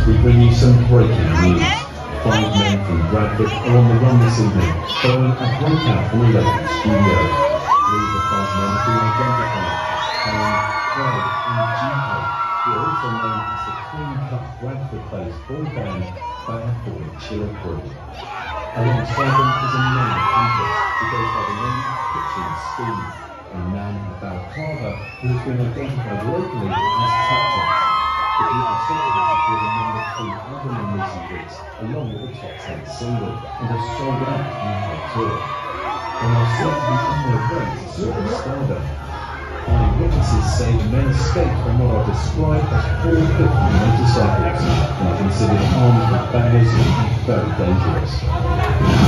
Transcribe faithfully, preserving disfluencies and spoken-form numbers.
we bring you some breaking news. Five men from Bradford are on the run this evening, following a breakout from a local studio. Three of the five men have been identified: Alan, Craig and G-Ho, who are also known as the clean-cut Bradford-based boy band Bad Chiller Crew. Alongside them is a man of interest who goes by the name of Kitchen Steve, a man of Balaclava who has been identified locally as Tactics. The group has certainly secured a number two album in recent weeks, along with a top ten single, and have sold out on their tour. They are said to be on their way to superstardom. Eyewitnesses say the men escaped on what are described as four fifty motorcycles and are considered armed with bangers and very dangerous.